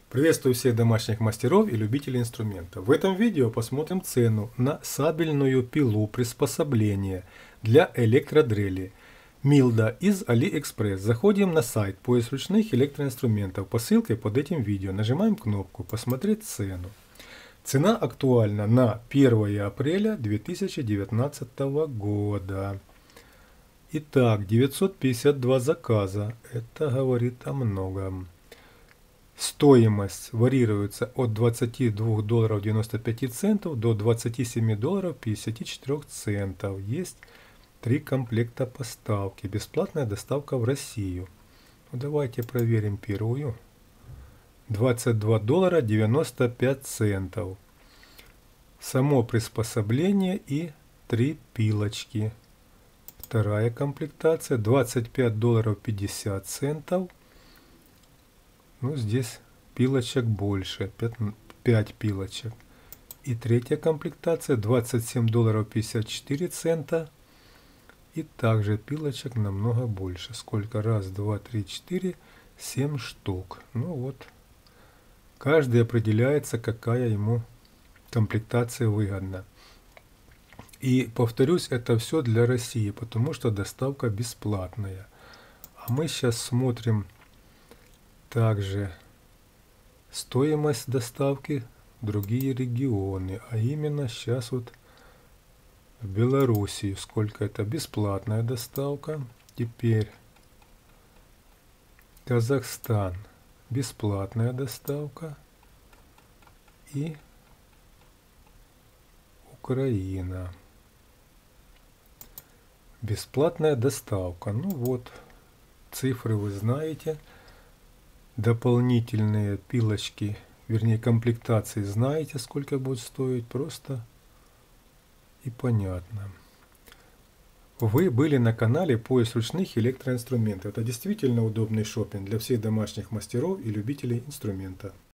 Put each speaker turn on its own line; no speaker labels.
Приветствую всех домашних мастеров и любителей инструмента. В этом видео посмотрим цену на сабельную пилу приспособления для электродрели Милда из AliExpress. Заходим на сайт «Поиск ручных электроинструментов» по ссылке под этим видео. Нажимаем кнопку «Посмотреть цену». Цена актуальна на 1 апреля 2019 года. Итак, 952 заказа. Это говорит о многом. Стоимость варьируется от $22.95 до $27.54. Есть 3 комплекта поставки. Бесплатная доставка в Россию. Ну, давайте проверим первую. $22.95. Само приспособление и 3 пилочки. Вторая комплектация $25.50. Ну, здесь пилочек больше, 5 пилочек. И третья комплектация $27.54. И также пилочек намного больше. Сколько? Раз, два, три, четыре, 7 штук. Ну вот. Каждый определяется, какая ему комплектация выгодна. И повторюсь, это все для России, потому что доставка бесплатная. А мы сейчас смотрим также стоимость доставки в другие регионы, а именно сейчас вот в Белоруссии, сколько это бесплатная доставка. Теперь Казахстан, бесплатная доставка. И Украина, бесплатная доставка. Ну вот, цифры вы знаете. Дополнительные пилочки, вернее комплектации, знаете, сколько будет стоить, просто и понятно. Вы были на канале «Поиск ручных электроинструментов». Это действительно удобный шопинг для всех домашних мастеров и любителей инструмента.